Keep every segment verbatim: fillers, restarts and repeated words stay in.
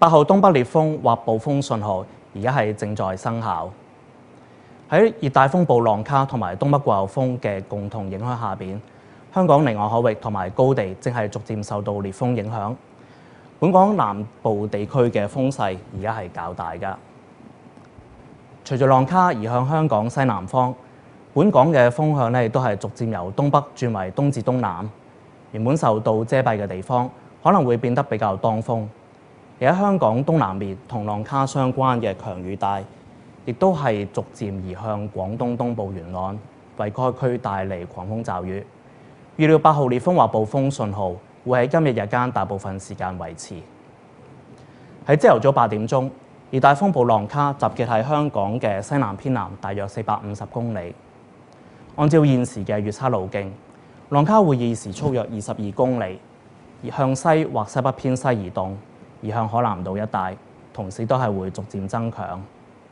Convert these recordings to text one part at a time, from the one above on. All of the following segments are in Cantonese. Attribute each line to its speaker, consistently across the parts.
Speaker 1: 八號東北烈風或暴風信號而家係正在生效。喺熱帶風暴浪卡同埋東北季候風嘅共同影響下邊，香港離岸海域同埋高地正係逐漸受到烈風影響。本港南部地區嘅風勢而家係較大㗎。隨住浪卡移向香港西南方，本港嘅風向咧亦都係逐漸由東北轉為東至東南。原本受到遮蔽嘅地方可能會變得比較當風。而喺香港東南面同浪卡相關嘅強雨帶，亦都係逐漸移向廣東東部沿岸，為該區帶嚟狂風驟雨。預料八號烈風或暴風信號會喺今日日間大部分時間維持。喺朝頭早八點鐘，熱帶風暴浪卡集結喺香港嘅西南偏南，大約四百五十公里。按照現時嘅預測路徑，浪卡會以時速約二十二公里，而向西或西北偏西移動，移向海南島一帶，同時都係會逐漸增強。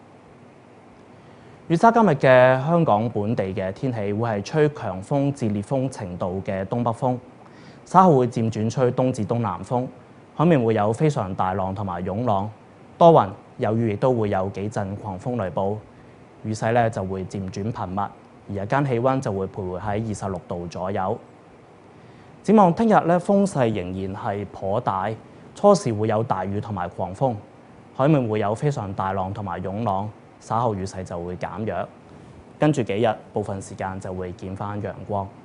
Speaker 1: 預測今日嘅香港本地嘅天氣會係吹強風至烈風程度嘅東北風，稍後會漸轉吹東至東南風，海面會有非常大浪同埋湧浪，多雲有雨，亦都會有幾陣狂風雷暴，雨勢咧就會漸轉頻密，而日間氣温就會徘徊喺二十六度左右。展望聽日咧，風勢仍然係頗大，初時會有大雨同埋狂風，海面會有非常大浪同埋湧浪。稍後雨勢就會減弱，跟住幾日部分時間就會見返陽光。